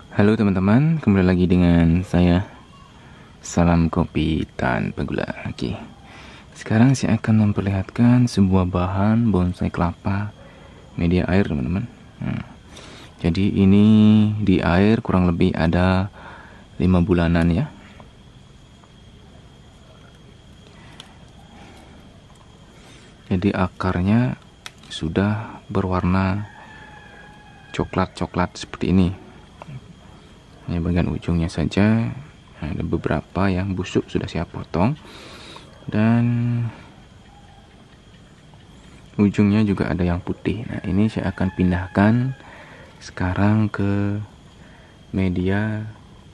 Halo teman-teman, kembali lagi dengan saya. Salam kopi tanpa gula. Oke. Sekarang saya akan memperlihatkan sebuah bahan bonsai kelapa media air, teman-teman. Jadi ini di air kurang lebih ada 5 bulanan ya. Jadi akarnya sudah berwarna coklat-coklat seperti ini. Ini bagian ujungnya saja, ada beberapa yang busuk sudah saya potong, dan ujungnya juga ada yang putih. Nah, ini saya akan pindahkan sekarang ke media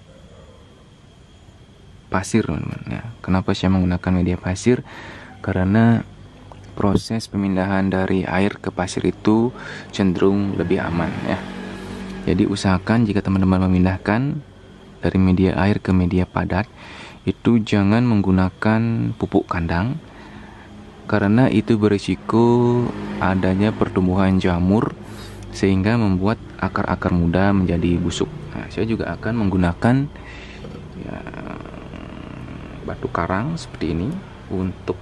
pasir, teman-teman. Ya, kenapa saya menggunakan media pasir? Karena proses pemindahan dari air ke pasir itu cenderung lebih aman ya. Jadi usahakan jika teman-teman memindahkan dari media air ke media padat, itu jangan menggunakan pupuk kandang, karena itu berisiko adanya pertumbuhan jamur sehingga membuat akar-akar muda menjadi busuk. Nah, saya juga akan menggunakan ya, batu karang seperti ini untuk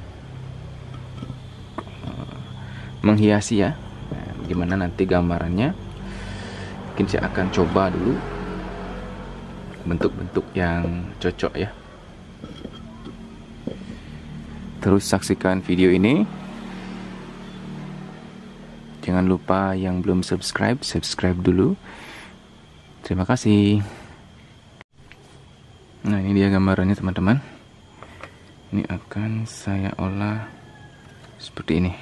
menghiasi ya. Nah, gimana nanti gambarannya? Mungkin saya akan coba dulu bentuk-bentuk yang cocok ya. Terus saksikan video ini. Jangan lupa yang belum subscribe dulu. Terima kasih. Nah, ini dia gambarannya, teman-teman. Ini akan saya olah seperti ini.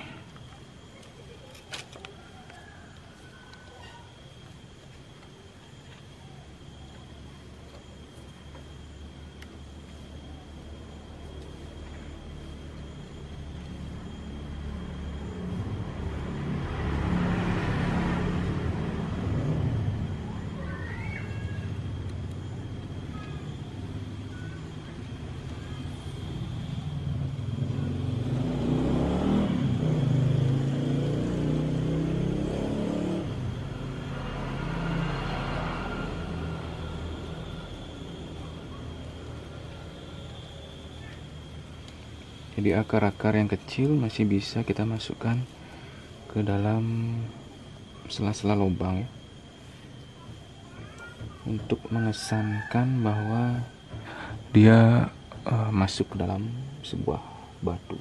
Jadi akar-akar yang kecil masih bisa kita masukkan ke dalam sela-sela lubang ya, untuk mengesankan bahwa dia masuk ke dalam sebuah batu.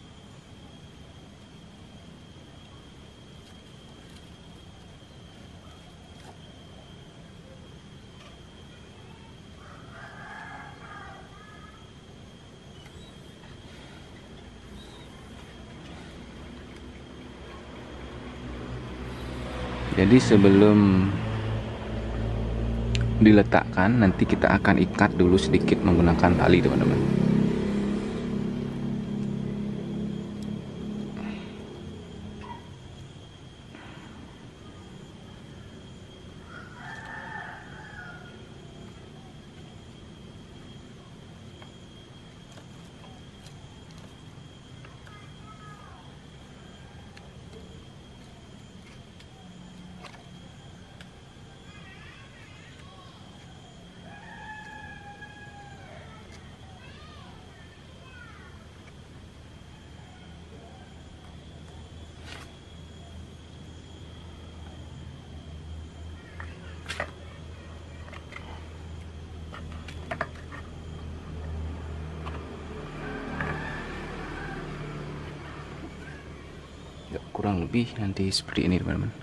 Jadi sebelum diletakkan, nanti kita akan ikat dulu sedikit menggunakan tali, teman-teman. Ya, kurang lebih nanti seperti ini, teman-teman.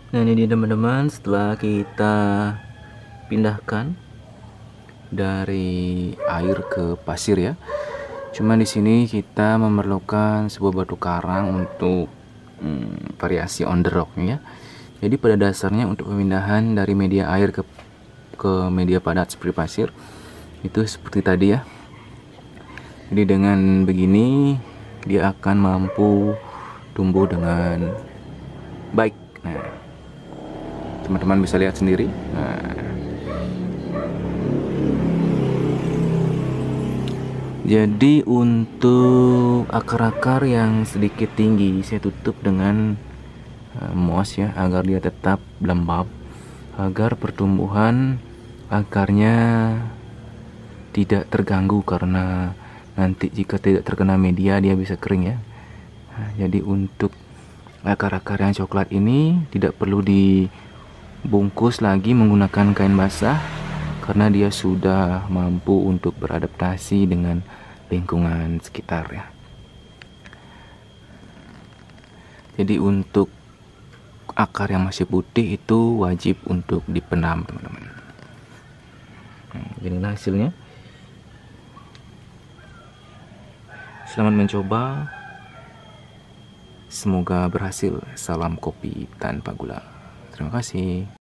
Nah, ini dia teman-teman, setelah kita pindahkan dari air ke pasir ya. Cuma di sini kita memerlukan sebuah batu karang untuk variasi on the rock ya. Jadi pada dasarnya untuk pemindahan dari media air ke media padat seperti pasir itu seperti tadi ya. Jadi dengan begini dia akan mampu tumbuh dengan baik. Nah, teman-teman bisa lihat sendiri. Nah, jadi untuk akar-akar yang sedikit tinggi saya tutup dengan moss ya, agar dia tetap lembab, agar pertumbuhan akarnya tidak terganggu, karena nanti jika tidak terkena media dia bisa kering ya. Nah, jadi untuk akar-akar yang coklat ini tidak perlu dibungkus lagi menggunakan kain basah, karena dia sudah mampu untuk beradaptasi dengan lingkungan sekitar ya. Jadi untuk akar yang masih putih itu wajib untuk dipendam teman-teman. Inilah hasilnya. Selamat mencoba. Semoga berhasil. Salam kopi tanpa gula. Terima kasih.